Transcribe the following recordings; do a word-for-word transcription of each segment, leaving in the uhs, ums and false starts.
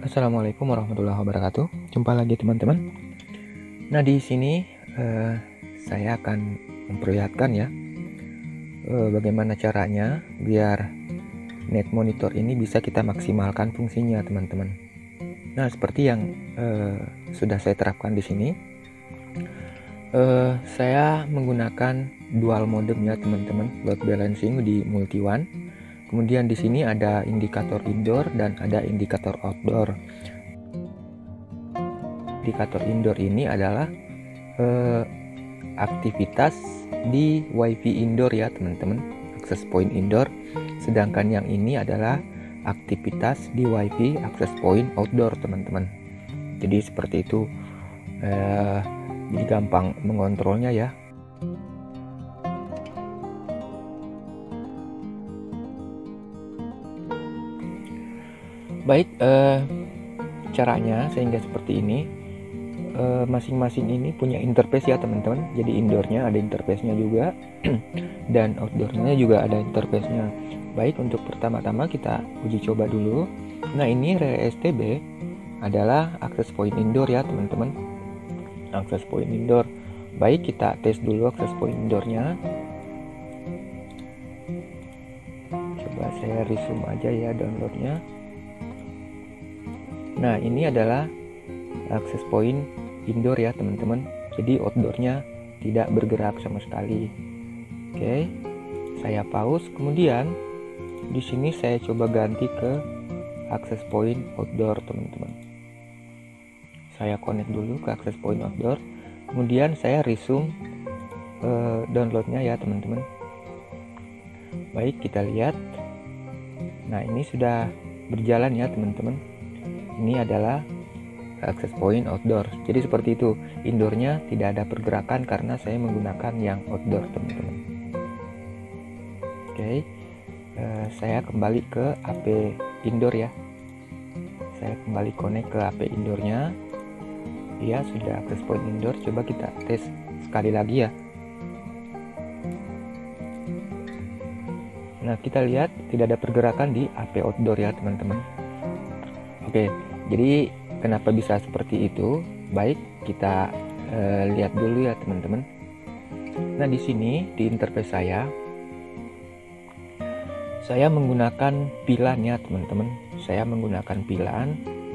Assalamualaikum warahmatullahi wabarakatuh. Jumpa lagi teman-teman. Nah di sini eh, saya akan memperlihatkan ya eh, bagaimana caranya biar net monitor ini bisa kita maksimalkan fungsinya teman-teman. Nah seperti yang eh, sudah saya terapkan di sini, eh, saya menggunakan dual modem ya teman-teman, load balancing di multi one. Kemudian di sini ada indikator indoor dan ada indikator outdoor. Indikator indoor ini adalah eh, aktivitas di WiFi indoor ya teman-teman, access point indoor. Sedangkan yang ini adalah aktivitas di WiFi access point outdoor teman-teman. Jadi seperti itu, eh, jadi gampang mengontrolnya ya. Baik, eh, caranya sehingga seperti ini. Eh, masing-masing ini punya interface ya teman-teman. Jadi indoornya ada interface-nya juga dan outdoornya juga ada interface-nya. Baik, untuk pertama-tama kita uji coba dulu. Nah ini relay S T B adalah access point indoor ya teman-teman, access point indoor. Baik, kita tes dulu access point indoornya. Coba saya resume aja ya downloadnya. Nah ini adalah access point indoor ya teman-teman. Jadi outdoornya tidak bergerak sama sekali. Oke, saya pause. Kemudian di sini saya coba ganti ke access point outdoor teman-teman. Saya connect dulu ke access point outdoor. Kemudian saya resume eh, downloadnya ya teman-teman. Baik, kita lihat. Nah ini sudah berjalan ya teman-teman. Ini adalah access point outdoor. Jadi seperti itu, indoornya tidak ada pergerakan karena saya menggunakan yang outdoor teman-teman. Oke, uh, saya kembali ke H P indoor ya. Saya kembali connect ke H P indoornya. Ya sudah access point indoor. Coba kita tes sekali lagi ya. Nah kita lihat tidak ada pergerakan di H P outdoor ya teman-teman. Oke, jadi kenapa bisa seperti itu? Baik, kita uh, lihat dulu ya teman-teman. Nah di sini di interface saya, saya menggunakan pilan ya teman-teman. Saya menggunakan pilan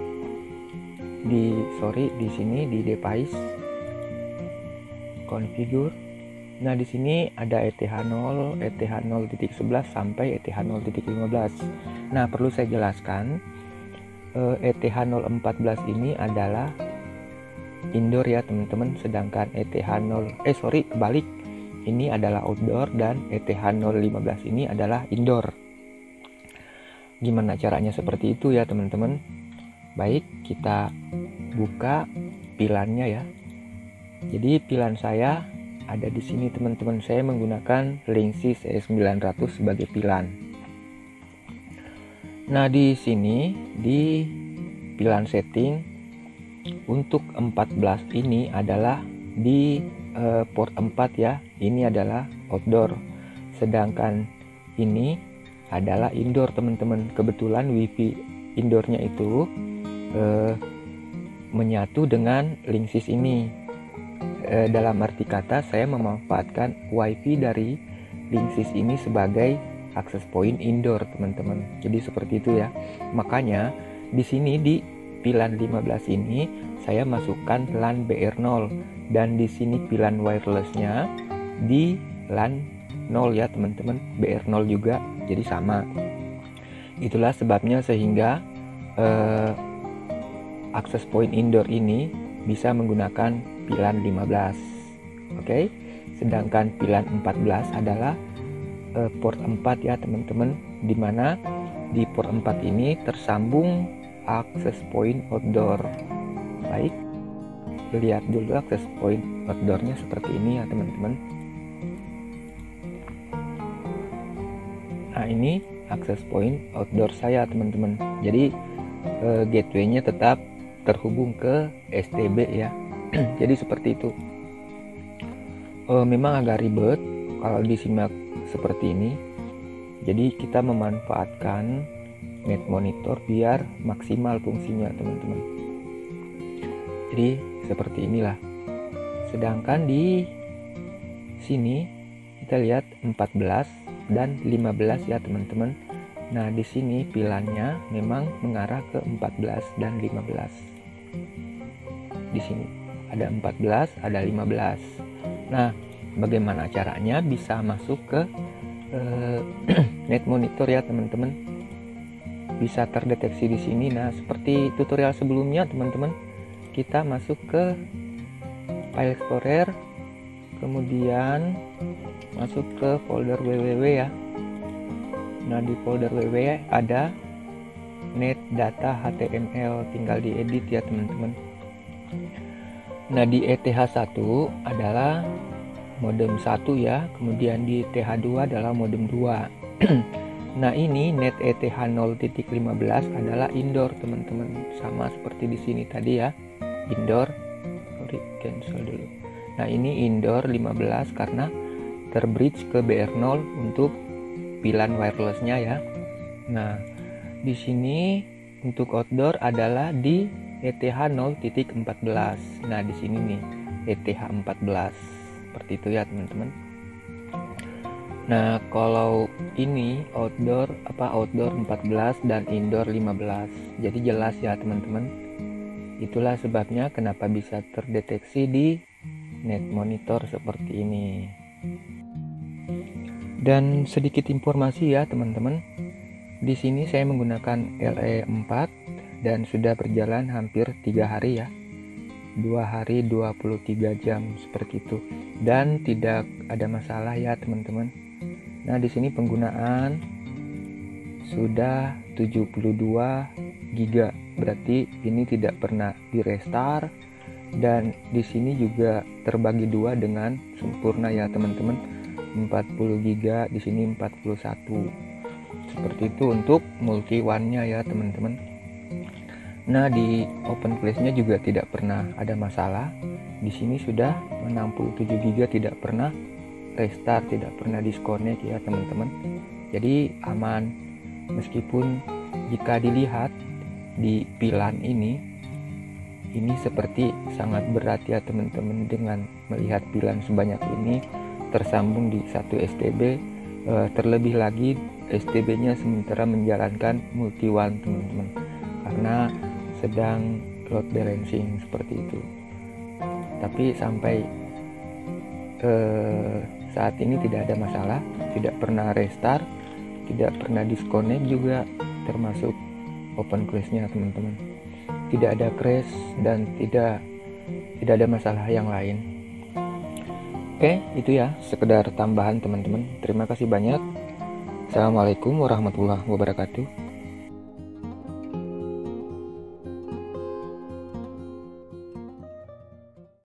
di sorry di sini di device configure. Nah di sini ada E T H nol, E T H nol titik sebelas sampai E T H nol titik lima belas. Nah perlu saya jelaskan, E T H nol empat belas ini adalah indoor ya teman-teman, sedangkan E T H nol eh sorry kebalik, ini adalah outdoor dan E T H nol lima belas ini adalah indoor. Gimana caranya seperti itu ya teman-teman? Baik, kita buka pilannya ya. Jadi pilan saya ada di sini teman-teman. Saya menggunakan Linksys E sembilan ratus sebagai pilan. Nah di sini di pilan setting untuk empat belas ini adalah di uh, port empat ya. Ini adalah outdoor. Sedangkan ini adalah indoor teman-teman. Kebetulan WiFi indoornya itu uh, menyatu dengan Linksys ini. Uh, dalam arti kata saya memanfaatkan WiFi dari Linksys ini sebagai access point indoor teman-teman. Jadi seperti itu ya. Makanya di sini di pilan lima belas ini saya masukkan LAN B R nol dan di sini pilan wirelessnya di LAN nol ya teman-teman, B R nol juga. Jadi sama. Itulah sebabnya sehingga eh, access point indoor ini bisa menggunakan pilan lima belas. Oke. Sedangkan pilan empat belas adalah port empat ya teman-teman, dimana di port empat ini tersambung access point outdoor. Baik, lihat dulu access point outdoornya seperti ini ya teman-teman. Nah ini access point outdoor saya teman-teman. Jadi eh, gateway-nya tetap terhubung ke S T B ya. Jadi seperti itu. Eh, memang agak ribet kalau disimak seperti ini. Jadi kita memanfaatkan net monitor biar maksimal fungsinya teman-teman. Jadi seperti inilah. Sedangkan di sini kita lihat empat belas dan lima belas ya teman-teman. Nah, di sini pilannya memang mengarah ke empat belas dan lima belas. Di sini ada empat belas, ada lima belas. Nah, bagaimana caranya bisa masuk ke eh, net monitor ya teman-teman? Bisa terdeteksi di sini. Nah, seperti tutorial sebelumnya teman-teman, kita masuk ke File Explorer, kemudian masuk ke folder www ya. Nah, di folder www ada net data H T M L, tinggal diedit ya teman-teman. Nah, di E T H satu adalah modem satu ya, kemudian di T H dua adalah modem dua. Nah, ini net E T H nol titik lima belas adalah indoor teman-teman, sama seperti di sini tadi ya, indoor. Sorry, cancel dulu. Nah, ini indoor lima belas karena terbridge ke B R nol untuk pilan wirelessnya ya. Nah, di sini untuk outdoor adalah di E T H nol titik empat belas. Nah, di sini nih E T H empat belas. Seperti itu ya teman-teman. Nah, kalau ini outdoor apa outdoor empat belas dan indoor lima belas. Jadi jelas ya teman-teman. Itulah sebabnya kenapa bisa terdeteksi di net monitor seperti ini. Dan sedikit informasi ya teman-teman. Di sini saya menggunakan L E empat dan sudah berjalan hampir tiga hari ya. dua hari dua puluh tiga jam seperti itu. Dan tidak ada masalah ya teman-teman. Nah, di sini penggunaan sudah tujuh puluh dua giga. Berarti ini tidak pernah di restart, dan di sini juga terbagi dua dengan sempurna ya teman-teman. empat puluh giga, di sini empat puluh satu. Seperti itu untuk multi one-nya ya teman-teman. Nah, di open flash-nya juga tidak pernah ada masalah. Di sini sudah enam puluh tujuh giga, tidak pernah restart, tidak pernah disconnect ya teman-teman. Jadi aman. Meskipun jika dilihat di pilan ini ini seperti sangat berat ya teman-teman, dengan melihat pilan sebanyak ini tersambung di satu S T B, eh, terlebih lagi S T B-nya sementara menjalankan multi one teman-teman, karena sedang load balancing seperti itu. Tapi sampai eh, saat ini tidak ada masalah, tidak pernah restart, tidak pernah disconnect juga, termasuk open flash-nya teman-teman. Tidak ada crash dan tidak tidak ada masalah yang lain. Oke, itu ya sekedar tambahan teman-teman. Terima kasih banyak. Assalamualaikum warahmatullahi wabarakatuh.